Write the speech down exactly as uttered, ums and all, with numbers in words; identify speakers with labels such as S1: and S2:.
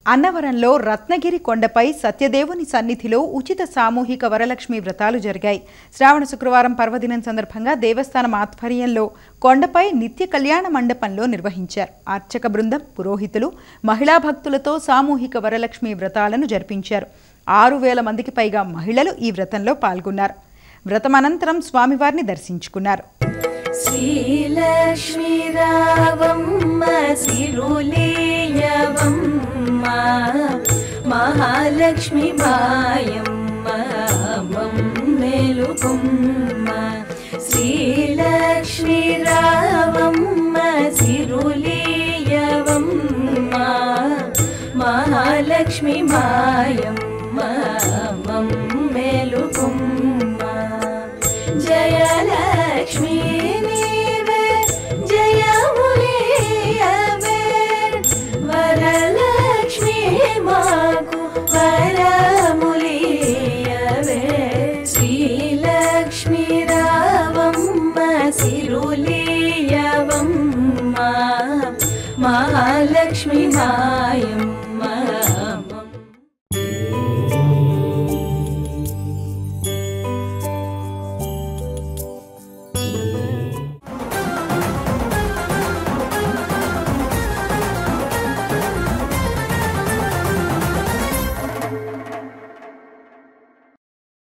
S1: అన్నవరంలో రత్నగిరి కొండపై సత్యదేవుని సన్నిధిలో ఉచిత సామూహిక వరలక్ష్మి వ్రతాలు జరిగాయి. శ్రావణ శుక్రవారం పర్వదినం సందర్భంగా దేవస్థానం ఆధ్వర్యంలో కొండపై నిత్య కళ్యాణ మండపంలో నిర్వహించారు. అర్చక బృందం, పురోహితులు, మహిళా భక్తులతో సామూహిక వరలక్ష్మి వ్రతాలను జరిపించారు. ఆరు వేల మందికి పైగా మహిళలు ఈ వ్రతంలో పాల్గొన్నారు. వ్రతం అనంతరం స్వామివారిని దర్శించుకున్నారు.
S2: శ్రీలక్ష్మీ రావమ్మ సిరులేయవమ్మ మహాలక్ష్మి మాయమ్మ మమ్మెలుకుమ్మ. శ్రీలక్ష్మీ రావమ్మ సిరులేయవమ్మ మహాలక్ష్మి మాయమ్మ మమ్మెలుకుమ్మ.